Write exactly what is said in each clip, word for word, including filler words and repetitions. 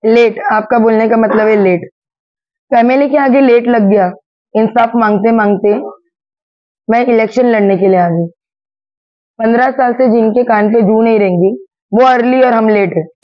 Late, आपका बोलने का मतलब है लेट। फैमिली के आगे लेट लग गया। इंसाफ मांगते मांगते मैं इलेक्शन लड़ने के लिए आ गई। पंद्रह साल से जिनके कान पे जू नहीं रहेंगी वो अर्ली और हम लेट है।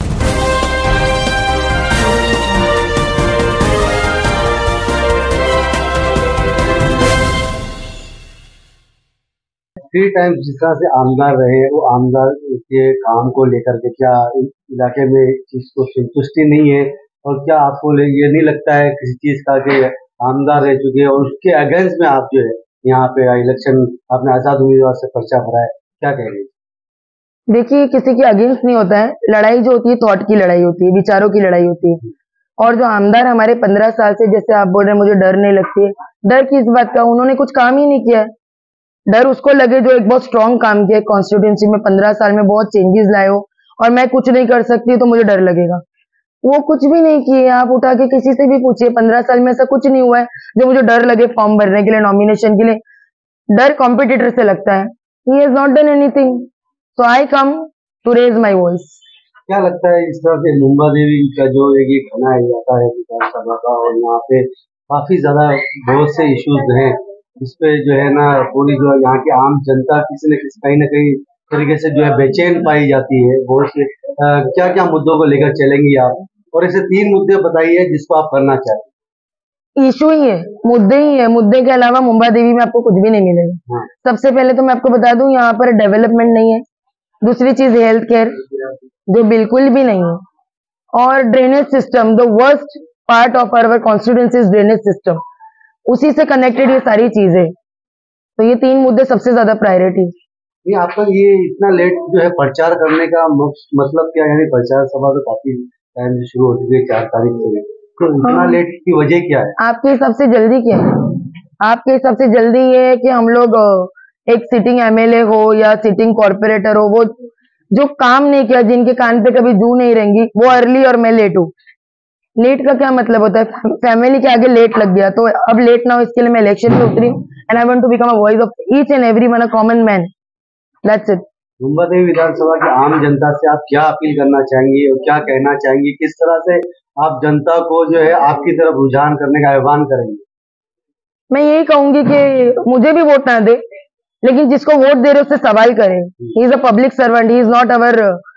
थ्री टाइम्स जिस तरह से आमदार रहे, वो आमदार के काम को लेकर के क्या इलाके में चीज को संतुष्टि नहीं है, और क्या आपको ये नहीं लगता है किसी चीज का कि आमदार रह चुके हैं और उसके अगेंस्ट में आप जो है यहाँ पे इलेक्शन आपने आजाद उम्मीदवार से पर्चा भरा है, क्या कहेंगे? देखिए, किसी के अगेंस्ट नहीं होता है। लड़ाई जो होती है थॉट की लड़ाई होती है, विचारों की लड़ाई होती है। और जो आमदार हमारे पंद्रह साल से, जैसे आप बोल रहे हैं मुझे डर नहीं लगती है, डर किस बात का? उन्होंने कुछ काम ही नहीं किया है। डर उसको लगे जो एक बहुत स्ट्रांग काम किया कॉन्स्टिट्यूंसी में, पंद्रह साल में बहुत चेंजेस लाए हो, और मैं कुछ नहीं कर सकती तो मुझे डर लगेगा। वो कुछ भी नहीं किए। आप उठा के किसी से भी पूछिए, पंद्रह साल में ऐसा कुछ नहीं हुआ है जो मुझे डर लगे फॉर्म भरने के लिए, नॉमिनेशन के लिए। डर कॉम्पिटिटर से लगता है। He has not done anything, so I come to raise my voice. क्या लगता है इस तरह से मुंबा देवी का जो एक खाना जाता है विधानसभा का, और यहाँ पे काफी ज्यादा बहुत से इश्यूज हैं जिसपे जो है ना पूरी जो यहाँ की आम जनता किसी न किसी कहीं ना कहीं तरीके से जो है बेचैन पाई जाती है। बहुत से क्या क्या मुद्दों को लेकर चलेंगी आप, और ऐसे तीन मुद्दे बताइए जिसको आप करना चाहते हैं। इशू ही है, मुद्दे ही है। मुद्दे के अलावा मुंबा देवी में आपको कुछ भी नहीं मिलेगा। हाँ। सबसे पहले तो मैं आपको बता दूं, यहाँ पर डेवलपमेंट नहीं है। दूसरी चीज हेल्थ केयर जो बिल्कुल भी नहीं है, और drainage system, the worst part of our constituency drainage system, उसी से कनेक्टेड ये सारी चीजें। तो ये तीन मुद्दे सबसे ज्यादा प्रायोरिटी। ये आपका ये इतना लेट जो है प्रचार करने का मतलब क्या, यानी प्रचार सभा तो काफी टाइम से शुरू हो चुकी है, चार तारीख से, तो इतना हाँ। लेट की वजह क्या है आपके हिसाब से? जल्दी क्या है आपके हिसाब से? जल्दी ये है कि हम लोग एक सिटिंग एमएलए हो या सिटिंग कॉर्पोरेटर हो, वो जो काम नहीं किया, जिनके कान पे कभी जू नहीं रहेंगी, वो अर्ली और मैं लेट हूँ। लेट का क्या मतलब होता है? फैमिली के आगे लेट लग गया, तो अब लेट ना हो इसके लिए मैं इलेक्शन में उतरी हूँ, and I want to become a voice of each and every one, a common man. That's it. Mumba Devi विधानसभा की आम जनता से आप क्या अपील करना चाहेंगी और क्या कहना चाहेंगी? किस तरह से आप जनता को जो है आपकी तरफ रुझान करने का आह्वान करेंगे? मैं यही कहूंगी कि मुझे भी वोट ना दे, लेकिन जिसको वोट दे रहे उससे सवाल करें। He is a public servant, he is not our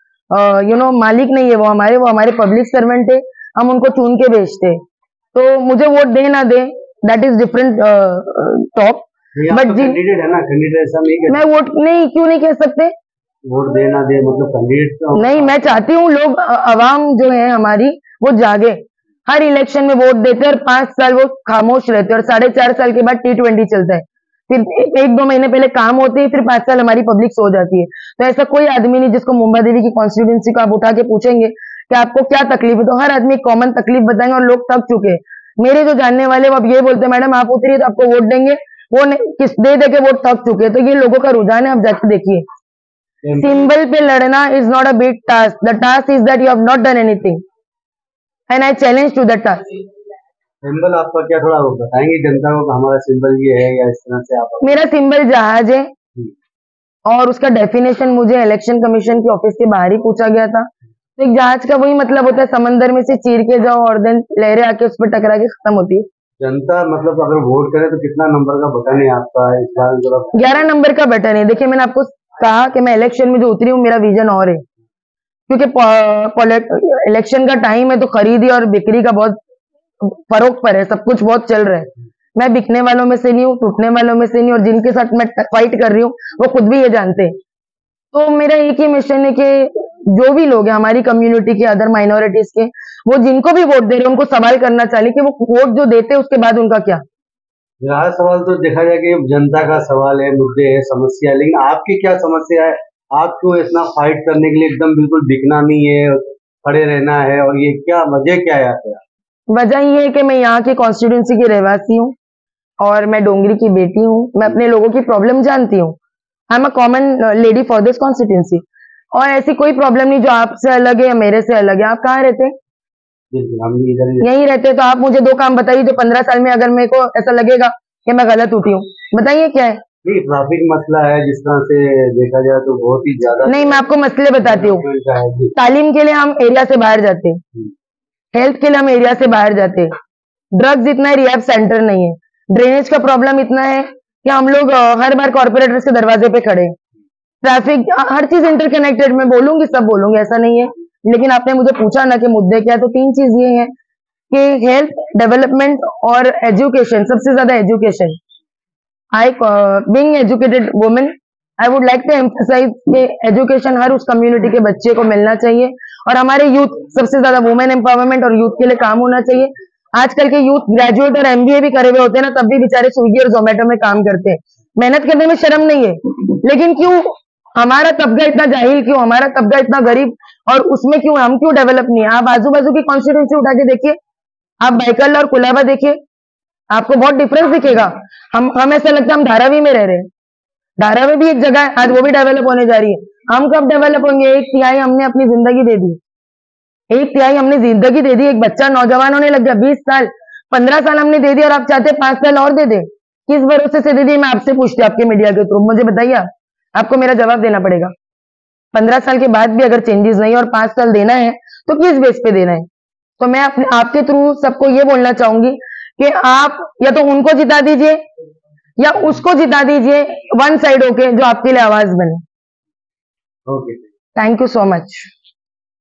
you know मालिक नहीं है वो हमारे, वो हमारे पब्लिक सर्वेंट है। हम उनको चुन के भेजते, तो मुझे वोट दे ना दे, that is different top. But candidate है ना, कैंडिडेट ऐसा नहीं, मैं वोट नहीं, क्यों नहीं कह सकते? वोट दे ना दे मतलब कैंडिडेट तो नहीं, मैं चाहती हूँ लोग, अवाम जो है हमारी, वो जागे। हर इलेक्शन में वोट देते हैं और पांच साल वो खामोश रहते हैं, और साढ़े चार साल के बाद टी ट्वेंटी चलता है। फिर एक दो महीने पहले काम होते हैं, फिर पांच साल हमारी पब्लिक सो जाती है। तो ऐसा कोई आदमी नहीं जिसको मुंबा देवी की कॉन्स्टिट्यूंसी को आप उठा के पूछेंगे कि आपको क्या तकलीफ है, तो हर आदमी कॉमन तकलीफ बताएंगे, और लोग थक चुके हैं। मेरे जो जानने वाले वो अब ये बोलते हैं, मैडम आप उतरिए तो आपको वोट देंगे, वो किस दे दे के वोट थक चुके हैं। तो ये लोगों का रुझान है, आप जाके देखिए। सिंबल पे लड़ना is not a big task, the task is that you have not done anything, and I challenge to that task. Symbol आपका क्या, थोड़ा बताएंगे जनता को हमारा सिंबल ये है, या इस तरह से आप? मेरा सिंबल जहाज है, और उसका डेफिनेशन मुझे इलेक्शन कमीशन के ऑफिस के बाहर ही पूछा गया था। तो एक जहाज का वही मतलब होता है, समंदर में से चीर के जाओ और देन लहरें आके उस पर टकरा के खत्म होती है। जनता मतलब अगर वोट करे तो कितना नंबर का बटन है आपका इस बार? ग्यारह नंबर का बटन है। देखिए, मैंने आपको कहा कि मैं इलेक्शन में जो उतरी हूँ, मेरा विजन और है, क्योंकि इलेक्शन का टाइम है, तो खरीदी और बिक्री का बहुत फरोख पर है, सब कुछ बहुत चल रहा है। मैं बिकने वालों में से नहीं हूँ, टूटने वालों में से नहीं, और जिनके साथ मैं फाइट कर रही हूँ वो खुद भी ये जानते हैं। तो मेरा एक ही मिशन है कि जो भी लोग हैं हमारी कम्युनिटी के, अदर माइनॉरिटीज के, वो जिनको भी वोट दे रहे हैं उनको सवाल करना चाहिए कि वो वोट जो देते हैं उसके बाद उनका क्या। मेरा सवाल तो देखा जाए कि जनता का सवाल है, मुद्दे है, समस्या है, लेकिन आपकी क्या समस्या है? आपको इतना फाइट करने के लिए एकदम बिल्कुल दिखना नहीं है, खड़े रहना है, और ये क्या वजह क्या है आपका? वजह ये है कि मैं यहाँ की कॉन्स्टिट्यूंसी की रहवासी हूँ, और मैं डोंगरी की बेटी हूँ। मैं अपने लोगों की प्रॉब्लम जानती हूँ। I am a common lady for this constituency, और ऐसी कोई प्रॉब्लम नहीं जो आपसे अलग है या मेरे से अलग है। आप कहाँ रहते हैं? हम इधर यहीं रहते। तो आप मुझे दो काम बताइए जो पंद्रह साल में अगर मेरे को ऐसा लगेगा कि मैं गलत उठी हूँ, बताइए क्या है? ट्रैफिक मसला है, जिस तरह से देखा जाए तो बहुत ही ज्यादा। नहीं, मैं आपको मसले बताती हूँ। तालीम के लिए हम एरिया से बाहर जाते हैं, हेल्थ के लिए हम एरिया से बाहर जाते हैं, ड्रग्स इतना है, रिहैब सेंटर नहीं है, ड्रेनेज का प्रॉब्लम इतना है कि हम लोग अ, हर बार कॉर्पोरेटर्स के दरवाजे पे खड़े, ट्रैफिक, हर चीज इंटरकनेक्टेड। मैं बोलूंगी सब बोलूंगी ऐसा नहीं है, लेकिन आपने मुझे पूछा ना कि मुद्दे क्या है, तो तीन चीज ये है कि हेल्थ, डेवलपमेंट और एजुकेशन, सबसे ज्यादा education. I being educated women, I would like to emphasise कि एजुकेशन हर उस कम्युनिटी के बच्चे को मिलना चाहिए, और हमारे यूथ, सबसे ज्यादा वुमेन एम्पावरमेंट और यूथ के लिए काम होना चाहिए। आजकल के यूथ ग्रेजुएट और एमबीए भी करे हुए होते हैं ना, तब भी बेचारे स्विगी और जोमेटो में काम करते हैं, मेहनत करने में शर्म नहीं है। लेकिन क्यों हमारा तबका इतना जाहिल, क्यों हमारा तबका इतना गरीब, और उसमें क्यों हम क्यों डेवलप नहीं है? आप आजू बाजू की कॉन्स्टिट्यूंसी उठा के देखिए, आप बैकल और कुलाबा देखिए, आपको बहुत डिफरेंस दिखेगा। हम हम ऐसा लगता है हम धारावी में रह रहे हैं, धारावी भी एक जगह है, आज वो भी डेवलप होने जा रही है। हम कब डेवलप होंगे? एक तिहाई हमने अपनी जिंदगी दे दी, एक तिहाई हमने जिंदगी दे दी, एक बच्चा नौजवान होने लग गया, बीस साल पंद्रह साल हमने दे दी, और आप चाहते पांच साल और दे दे? किस भरोसे से दे दी? मैं आपसे पूछती हूँ आपके मीडिया के थ्रू, मुझे बताइए, आप, आपको मेरा जवाब देना पड़ेगा। पंद्रह साल के बाद भी अगर चेंजेस नहीं और पांच साल देना है तो किस बेस पे देना है? तो मैं अपने आपके थ्रू सबको ये बोलना चाहूंगी कि आप या तो उनको जिता दीजिए या उसको जिता दीजिए, वन साइड होके, जो आपके लिए आवाज बने। Okay. Thank you so much.